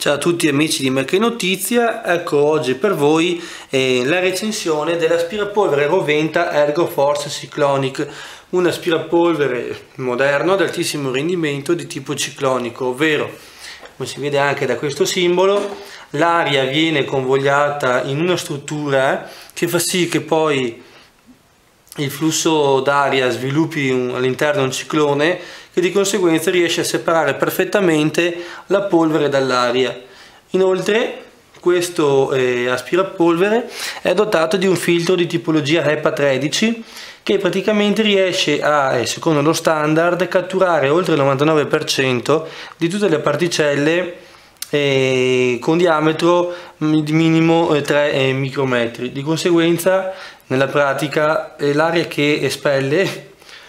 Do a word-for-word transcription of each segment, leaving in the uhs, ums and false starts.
Ciao a tutti amici di Merck Notizia, ecco oggi per voi eh, la recensione dell'aspirapolvere Roventa Ergo Force Cyclonic, un aspirapolvere moderno ad altissimo rendimento di tipo ciclonico, ovvero, come si vede anche da questo simbolo, l'aria viene convogliata in una struttura che fa sì che poi il flusso d'aria sviluppi all'interno un ciclone che di conseguenza riesce a separare perfettamente la polvere dall'aria. Inoltre questo eh, aspirapolvere è dotato di un filtro di tipologia HEPA tredici che praticamente riesce a, eh, secondo lo standard, catturare oltre il novantanove per cento di tutte le particelle eh, con diametro di minimo eh, tre eh, micrometri. Di conseguenza nella pratica eh, l'aria che espelle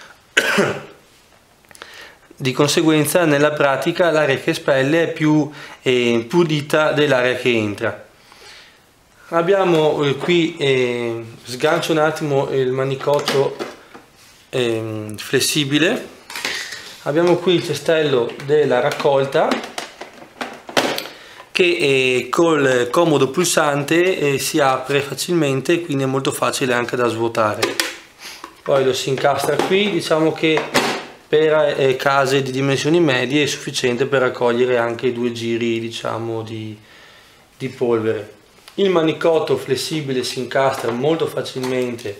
di conseguenza nella pratica l'aria che espelle è più eh, pulita dell'aria che entra. Abbiamo eh, qui, eh, sgancio un attimo il manicotto eh, flessibile, abbiamo qui il cestello della raccolta che eh, col comodo pulsante eh, si apre facilmente, quindi è molto facile anche da svuotare. Poi lo si incastra qui, diciamo che per eh, case di dimensioni medie è sufficiente per raccogliere anche due giri, diciamo, di, di polvere. Il manicotto flessibile si incastra molto facilmente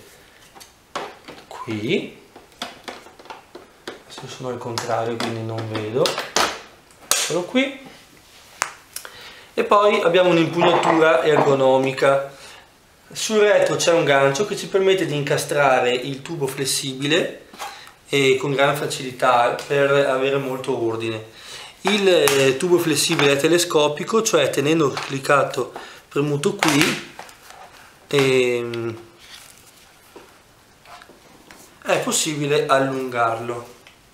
qui, adesso sono al contrario quindi non vedo, eccolo qui. E poi abbiamo un'impugnatura ergonomica. Sul retro c'è un gancio che ci permette di incastrare il tubo flessibile e con gran facilità per avere molto ordine. Il eh, tubo flessibile è telescopico, cioè tenendo cliccato premuto qui ehm, è possibile allungarlo.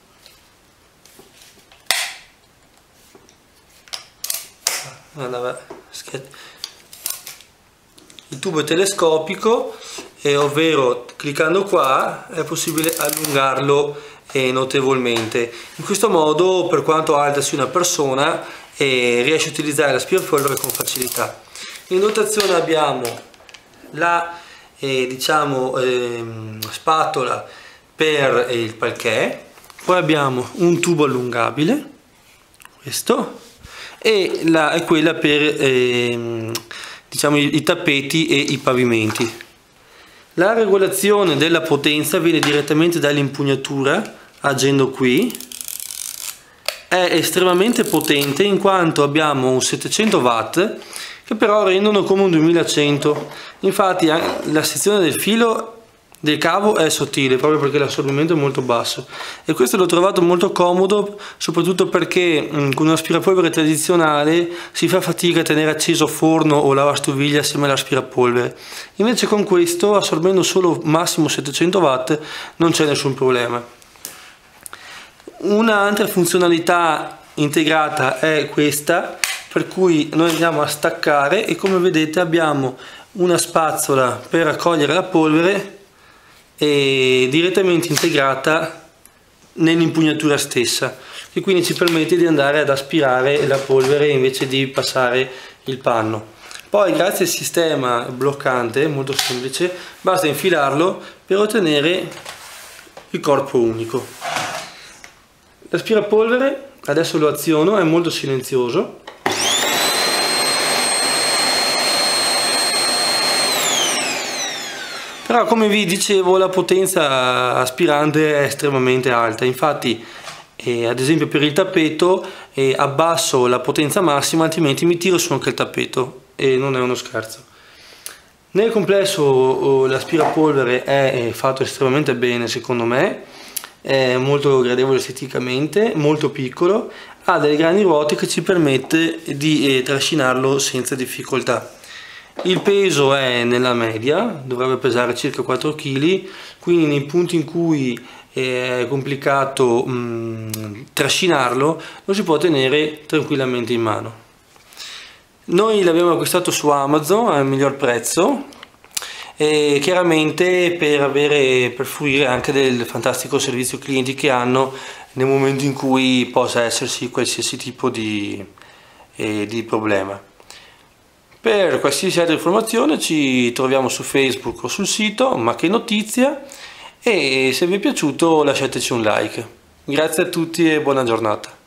Il tubo è telescopico, eh, ovvero cliccando qua è possibile allungarlo eh, notevolmente. In questo modo, per quanto alta sia una persona, eh, riesce a utilizzare l'aspirapolvere con facilità. In dotazione abbiamo la eh, diciamo, eh, spatola per eh, il parquet, poi abbiamo un tubo allungabile, questo, e la è quella per eh, diciamo, i, i tappeti e i pavimenti. La regolazione della potenza viene direttamente dall'impugnatura, agendo qui. È estremamente potente in quanto abbiamo un settecento watt che però rendono come un duemilacento. Infatti la sezione del filo del cavo è sottile proprio perché l'assorbimento è molto basso, e questo l'ho trovato molto comodo soprattutto perché mh, con un aspirapolvere tradizionale si fa fatica a tenere acceso forno o lavastoviglie assieme all'aspirapolvere. Invece con questo, assorbendo solo massimo settecento watt, non c'è nessun problema. Un'altra funzionalità integrata è questa, per cui noi andiamo a staccare e come vedete abbiamo una spazzola per raccogliere la polvere e direttamente integrata nell'impugnatura stessa, che quindi ci permette di andare ad aspirare la polvere invece di passare il panno. Poi grazie al sistema bloccante, molto semplice, basta infilarlo per ottenere il corpo unico. L'aspirapolvere, adesso lo aziono, è molto silenzioso. Però come vi dicevo la potenza aspirante è estremamente alta, infatti eh, ad esempio per il tappeto eh, abbasso la potenza massima, altrimenti mi tiro su anche il tappeto e non è uno scherzo. Nel complesso oh, l'aspirapolvere è eh, fatto estremamente bene secondo me, è molto gradevole esteticamente, molto piccolo, ha delle grandi ruote che ci permette di eh, trascinarlo senza difficoltà. Il peso è nella media, dovrebbe pesare circa quattro chili, quindi nei punti in cui è complicato mh, trascinarlo lo si può tenere tranquillamente in mano. Noi l'abbiamo acquistato su Amazon al miglior prezzo, e chiaramente per, avere, per fruire anche del fantastico servizio clienti che hanno nel momento in cui possa esserci qualsiasi tipo di eh, di problema. Per qualsiasi altra informazione ci troviamo su Facebook o sul sito Ma Che Notizia, e se vi è piaciuto lasciateci un like. Grazie a tutti e buona giornata.